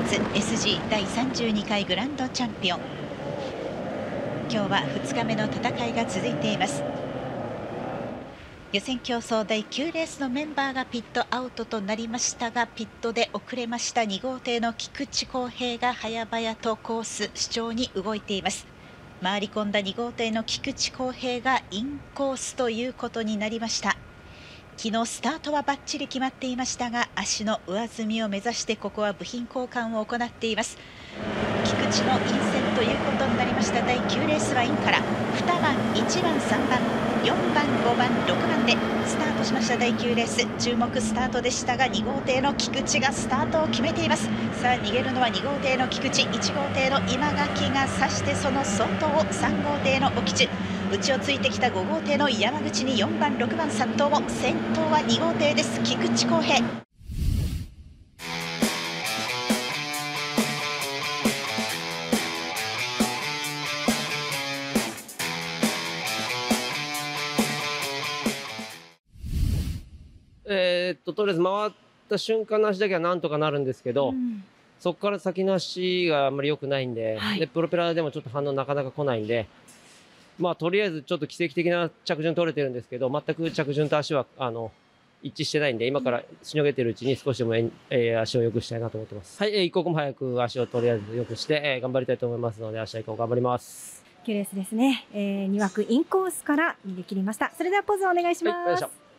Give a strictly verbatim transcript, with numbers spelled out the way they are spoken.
ツ エスジー だいさんじゅうにかいグランドチャンピオン。今日はふつかめの戦いが続いています。予選競争だいきゅうレースのメンバーがピットアウトとなりましたが、ピットで遅れましたに号艇の菊池康平が早々とコース主張に動いています。回り込んだに号艇の菊池康平がインコースということになりました。昨日スタートはバッチリ決まっていましたが、足の上積みを目指してここは部品交換を行っています。菊池のインセンということになりました。だいきゅうレースはインからにばん、いちばん、さんばん、よんばん、ごばん、ろくばんでスタートしました。だいきゅうレース注目スタートでしたが、に号艇の菊池がスタートを決めています。さあ逃げるのはに号艇の菊池、いち号艇の今垣が指して、その外をさん号艇の興津、内をついてきたご号艇の山口によんばん、ろくばん、さん頭を、先頭はに号艇です。菊池康平。 えー、っととりあえず回った瞬間の足だけはなんとかなるんですけど、うん、そこから先の足があんまり良くないんで、はい、でプロペラでもちょっと反応なかなか来ないんで、まあとりあえずちょっと奇跡的な着順取れてるんですけど、全く着順と足はあの一致してないんで、今からしのげてるうちに少しでも、えー、足を良くしたいなと思ってます。はい、えー、一刻も早く足をとりあえず良くして、えー、頑張りたいと思いますので、明日以降頑張ります。 きゅうレースですね、えー、に枠インコースから逃げ切りました。それではポーズをお願いします。はい、